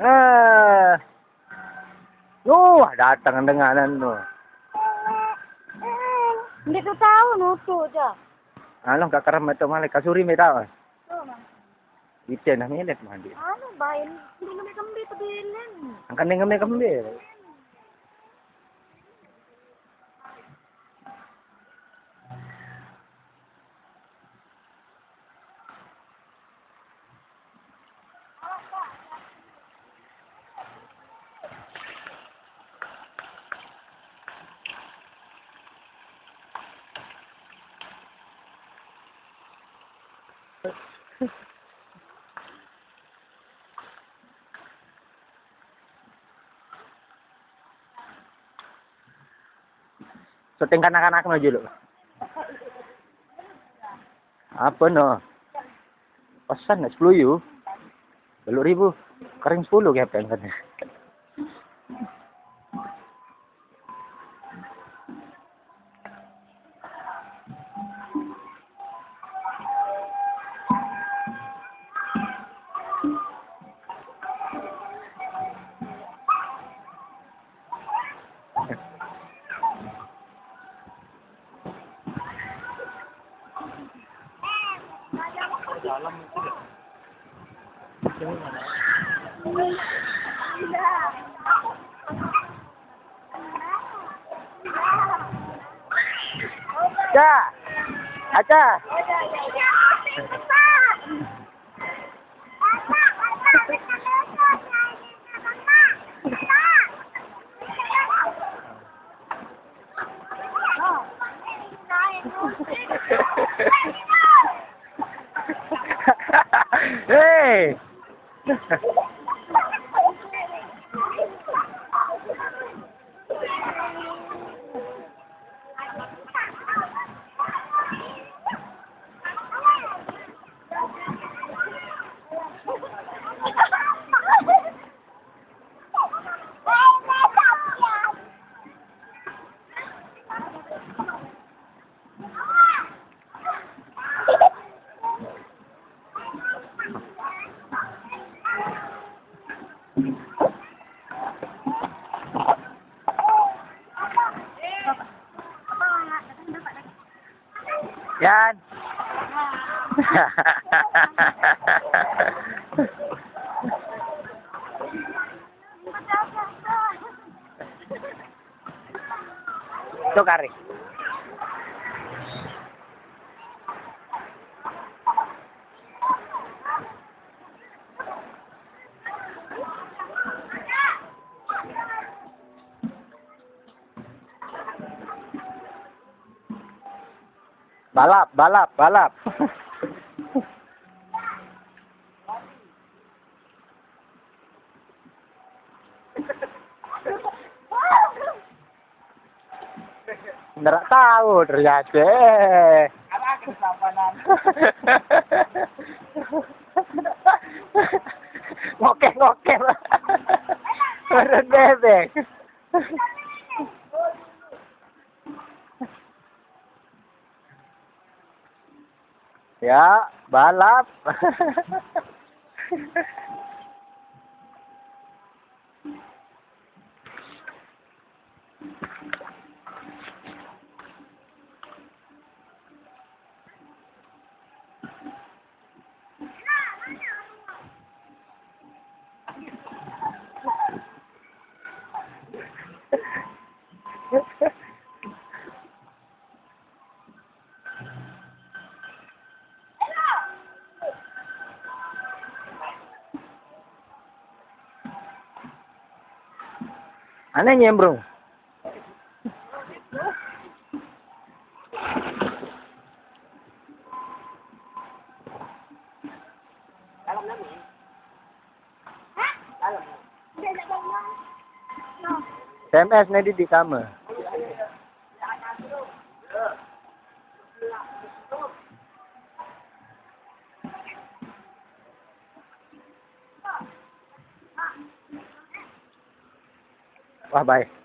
Eh, datang denganan tuh. Hindi ko tahu nuto aja. Ano, kakaram ito malay. Kasuri may tao. Oh, man. Itya na minit, mandi. Ano ba yun? Hindi naman kami pabilin. Ang kaning may kambir. So, tingkan anak-anak mo dulu. Apa no? Pesan 10 yuk. 10.000. Kering 10 kayak pengen. Dalam itu ya. Ini mana? Aca, Aca. Hey. Yan. Itu kari. Balap. Nggak tahu ternyata. Ala kesabaran. Ngokek. Urut bebek. Ya, balap. Aneh nyembrung. Dalam lagi. Hah? Dalam. Tidak dalam. No. SMS na di kamera. Wah, bye.